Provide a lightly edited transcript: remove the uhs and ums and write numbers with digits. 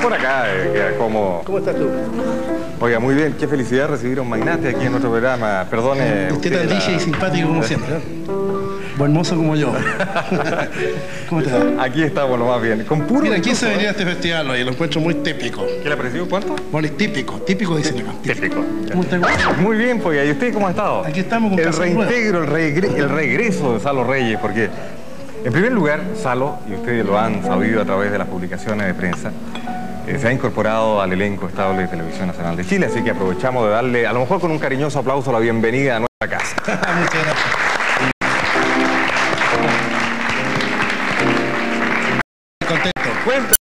Por acá, como... ¿Cómo estás tú? Oiga, muy bien, qué felicidad recibir a un magnate aquí en nuestro programa. Perdone... Usted tan DJ y simpático como siempre, ¿eh? Buen mozo como yo. ¿Cómo te va? Aquí estamos, lo más bien. Con puro... Mira, aquí se venía a este festival hoy, lo encuentro muy típico. ¿Qué le ha parecido? ¿Cuánto? Bueno, típico dicen acá. Típico. ¿Cómo está? Muy bien, pues, ¿y usted cómo ha estado? Aquí estamos con el Casa reintegro, el regreso de Salo Reyes, porque... En primer lugar, Salo, y ustedes lo han sabido a través de las publicaciones de prensa, se ha incorporado al elenco estable de Televisión Nacional de Chile, así que aprovechamos de darle, a lo mejor con un cariñoso aplauso, la bienvenida a nuestra casa. Muchas gracias. Contento. Cuéntame.